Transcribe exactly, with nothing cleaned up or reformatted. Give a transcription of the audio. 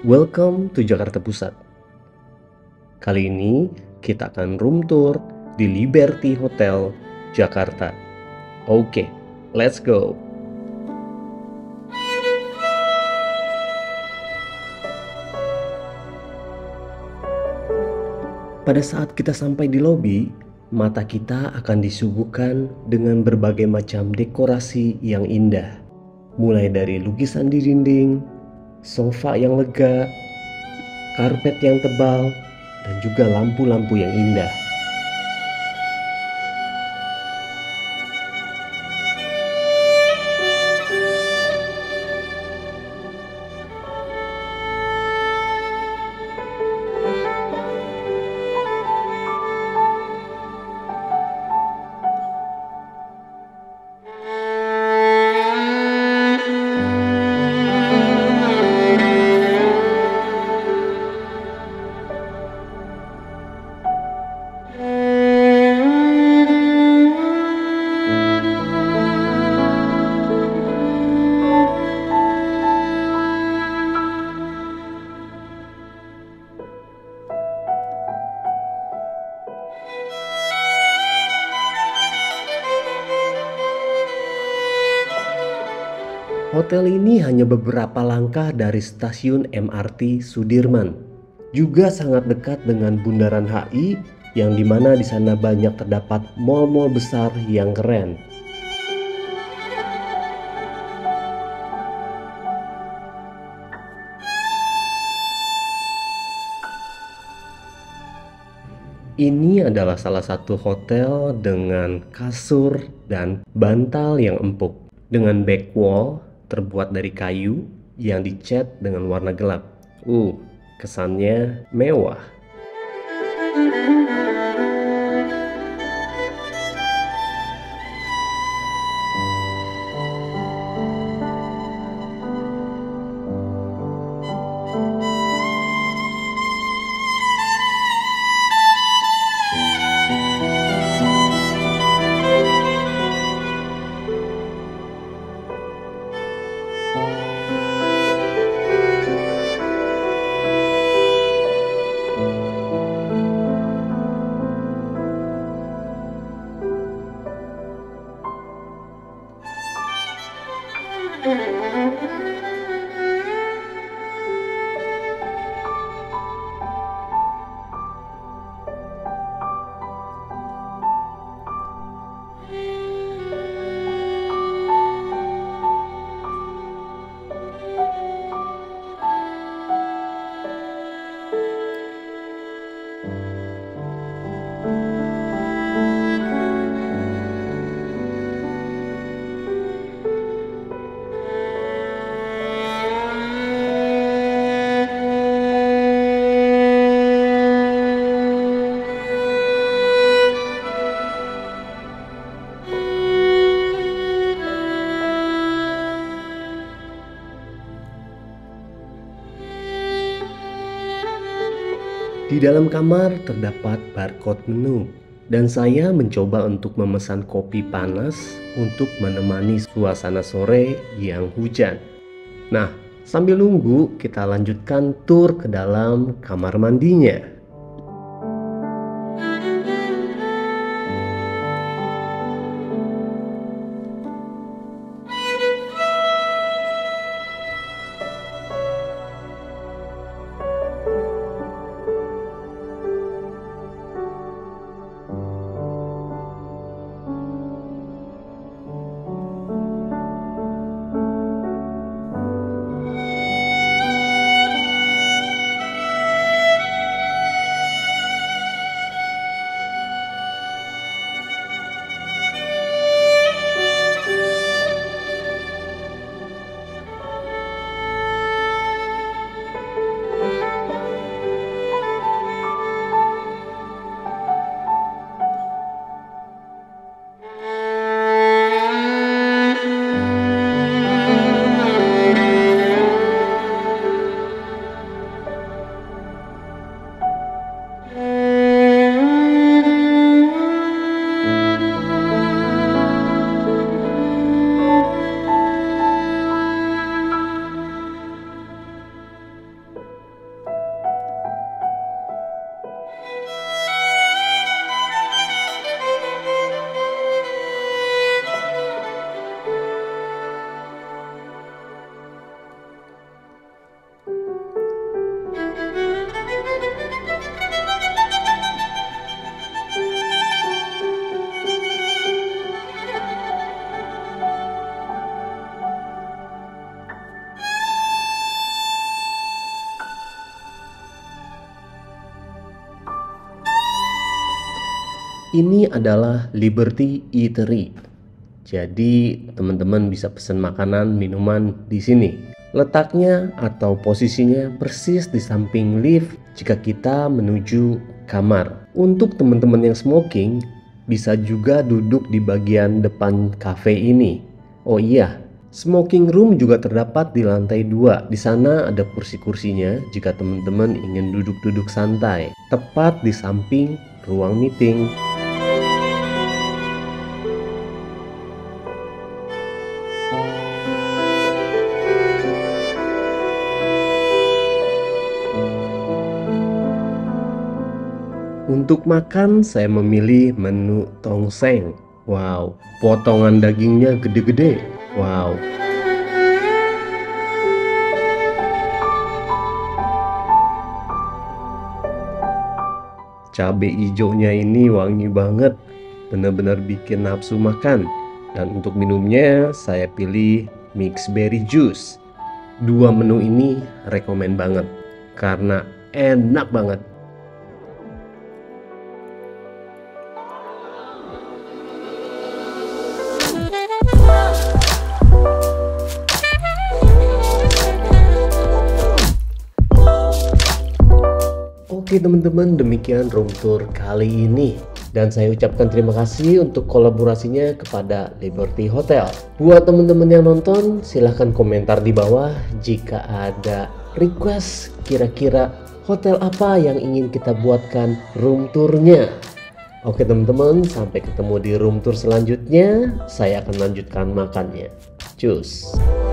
Welcome to Jakarta Pusat. Kali ini kita akan room tour di Liberty Hotel, Jakarta. Oke, let's go. Pada saat kita sampai di lobi, mata kita akan disuguhkan dengan berbagai macam dekorasi yang indah. Mulai dari lukisan di dinding, sofa yang lega, karpet yang tebal, dan juga lampu-lampu yang indah. Hotel ini hanya beberapa langkah dari stasiun M R T Sudirman. Juga sangat dekat dengan Bundaran H I, yang dimana di sana banyak terdapat mal-mal besar yang keren. Ini adalah salah satu hotel dengan kasur dan bantal yang empuk, dengan back wall terbuat dari kayu yang dicat dengan warna gelap. Uh, kesannya mewah. Di dalam kamar terdapat barcode menu, dan saya mencoba untuk memesan kopi panas untuk menemani suasana sore yang hujan. Nah, sambil nunggu kita lanjutkan tur ke dalam kamar mandinya. Ini adalah Liberty Eatery. Jadi teman-teman bisa pesan makanan, minuman di sini. Letaknya atau posisinya persis di samping lift jika kita menuju kamar. Untuk teman-teman yang smoking, bisa juga duduk di bagian depan cafe ini. Oh iya, smoking room juga terdapat di lantai dua. Di sana ada kursi-kursinya jika teman-teman ingin duduk-duduk santai, tepat di samping ruang meeting. Untuk makan saya memilih menu tongseng. Wow, potongan dagingnya gede-gede. Wow. Cabai hijaunya ini wangi banget, benar-benar bikin nafsu makan. Dan untuk minumnya saya pilih mixed berry juice. Dua menu ini rekomen banget karena enak banget. Oke teman-teman, demikian room tour kali ini. Dan saya ucapkan terima kasih untuk kolaborasinya kepada Liberty Hotel. Buat teman-teman yang nonton, silahkan komentar di bawah jika ada request kira-kira hotel apa yang ingin kita buatkan room tournya. Oke teman-teman, sampai ketemu di room tour selanjutnya. Saya akan lanjutkan makannya. Cus.